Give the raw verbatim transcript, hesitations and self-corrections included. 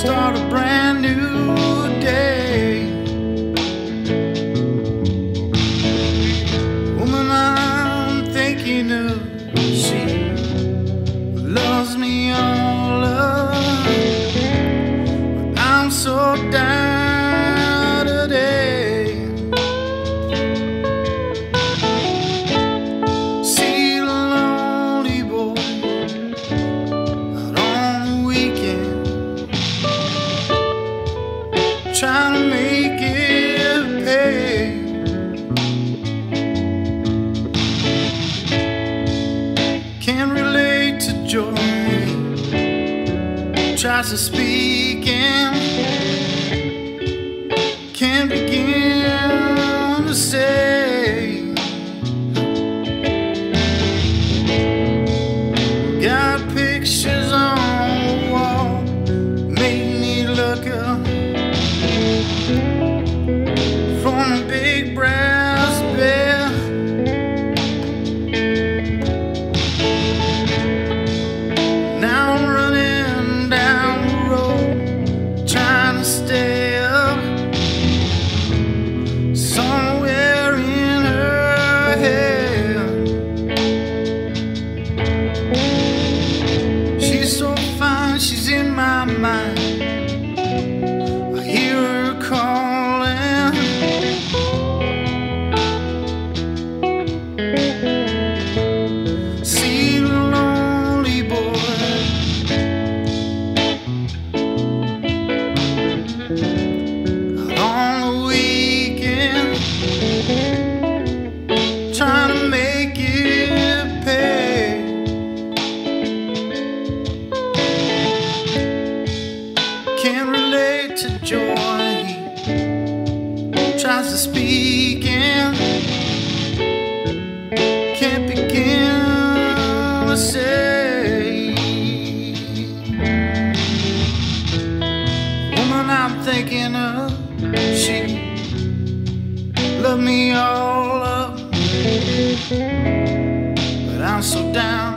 start a brand new day. Woman I'm thinking of, she loves me all up, but I'm so down today. See the lonely boy out on the weekend, trying to make it pay. Can't relate to joy, tries to speak and can't begin to say. Got pictures on the wall, make me look up from a big brass bed. Now I'm running down the road, trying to stay up somewhere in her head. She's so fine, she's in my mind. I hear her calling. See the lonely boy out on the weekend, trying to make it pay. Can't relate to joy, he tries to speak and can't begin to say. Woman I'm thinking of, she loved me all up, but I'm so down